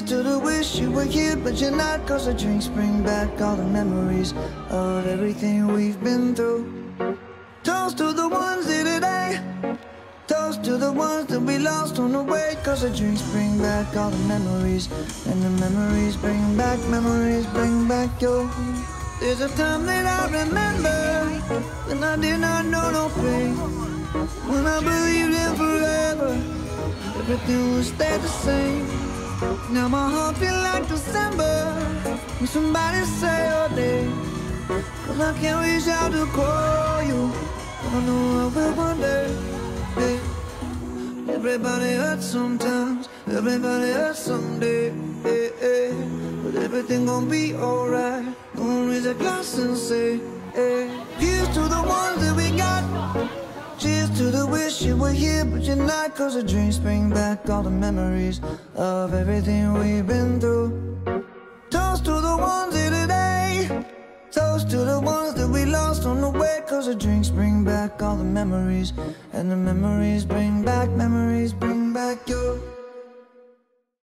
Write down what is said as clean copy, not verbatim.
to the wish you were here, but you're not. Cause the drinks bring back all the memories of everything we've been through. Toast to the ones here today. Toast to the ones that we lost on the way. Cause the drinks bring back all the memories, and the memories bring back your. There's a time that I remember when I did not know no pain, when I believed in forever, everything would stay the same. Now my heart feel like December when somebody say your name. Cause I can't reach out to call you, but I know I will one day. Hey. Everybody hurts sometimes, everybody hurts someday. Hey, hey. But everything gon' be alright. Gonna raise a glass and say, hey. Here's to the ones that we got. Cheers to the wish you were here, but you're not. Cause the drinks bring back all the memories of everything we've been through. Toast to the ones here today. Toast to the ones that we lost on the way. Cause the drinks bring back all the memories, and the memories bring back your.